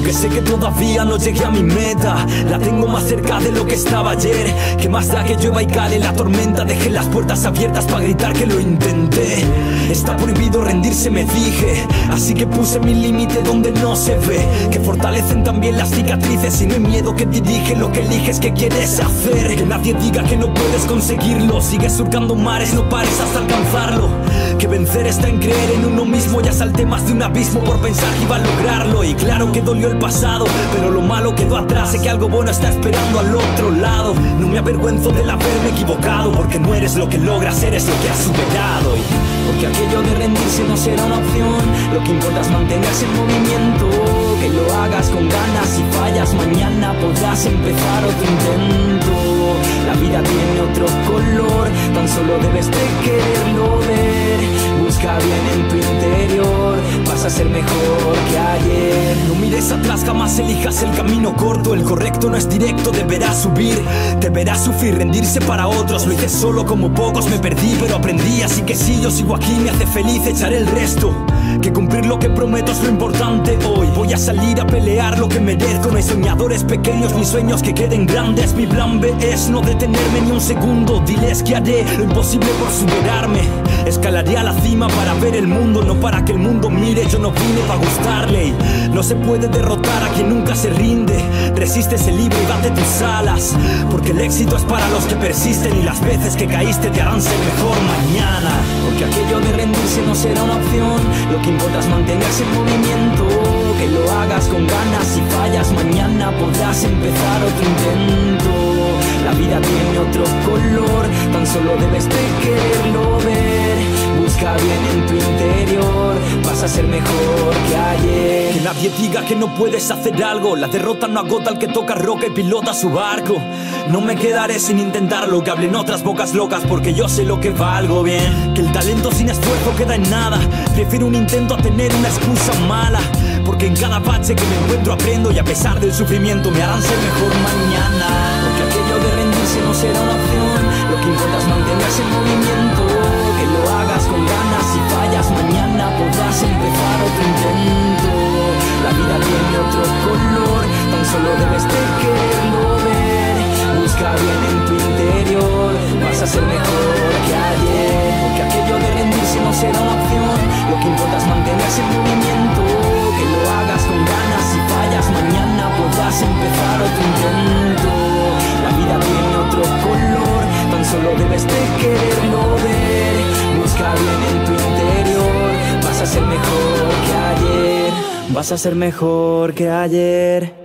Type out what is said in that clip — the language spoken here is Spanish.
aunque sé que todavía no llegué a mi meta, la tengo más cerca de lo que estaba ayer. ¿Qué más da que llueva y cale la tormenta? Dejé las puertas abiertas para gritar que lo intenté. Está prohibido rendirse, me dije, así que puse mi límite donde no se ve, que fortalecen también las cicatrices. Y no hay miedo que dirige lo que eliges, que quieres hacer. Que nadie diga que no puedes conseguirlo. Sigues surcando mares, no pares hasta alcanzarlo. Que vencer está en creer en uno mismo. Ya salté más de un abismo por pensar que iba a lograrlo. Y claro que dolió el pasado, pero lo malo quedó atrás. Sé que algo bueno está esperando al otro lado. No me avergüenzo del haberme equivocado, porque no eres lo que logras, eres lo que has superado. Y porque aquello de rendirse no será una opción. Lo que importa es mantenerse en movimiento. Que lo hagas con ganas, si fallas mañana podrás empezar otro intento. La vida tiene otro color, tan solo debes de quererlo ver. Busca bien en tu interior, vas a ser mejor que ayer. No mires atrás, jamás elijas el camino corto. El correcto no es directo, deberás subir, deberás sufrir, rendirse para otros. Lo hice solo como pocos, me perdí pero aprendí. Así que si yo sigo aquí me hace feliz echar el resto. Que cumplir lo que prometo es lo importante hoy. Voy a salir a pelear lo que merezco. No hay soñadores pequeños ni sueños que queden grandes. Mi plan B es no detenerme ni un segundo. Diles que haré lo imposible por superarme. Escalaré a la cima para ver el mundo, no para que el mundo mire. Yo no vine para gustarle. No se puede derrotar a quien nunca se rinde. Resiste ese libro y date tus alas, porque el éxito es para los que persisten. Y las veces que caíste te harán ser mejor mañana. Porque aquello de rendirse no será una opción. Lo que importa es mantenerse en movimiento. Que lo hagas con ganas, si fallas mañana podrás empezar otro intento. La vida tiene otro color, tan solo debes de quererlo ver. Busca bien en tu interior, vas a ser mejor que ayer. Que nadie diga que no puedes hacer algo. La derrota no agota al que toca roca y pilota su barco. No me quedaré sin intentarlo, que hablen otras bocas locas, porque yo sé lo que valgo bien. Que el talento sin esfuerzo queda en nada. Prefiero un intento a tener una excusa mala, porque en cada bache que me encuentro aprendo. Y a pesar del sufrimiento me harán ser mejor mañana. Porque aquello de rendirse no será una opción. Lo que importa es mantenerse en movimiento. Que lo hagas con ganas, si fallas mañana podrás empezar otro intento. La vida tiene otro color, tan solo debes de quererlo ver. Busca bien en tu interior, vas a ser mejor que ayer. Porque aquello de rendirse no será una opción. Lo que importa es mantenerse en movimiento. Que lo hagas con ganas, si fallas mañana podrás empezar otro intento. La vida tiene otro color, tan solo debes de quererlo ver. Busca bien en tu interior, vas a ser mejor que ayer. Vas a ser mejor que ayer.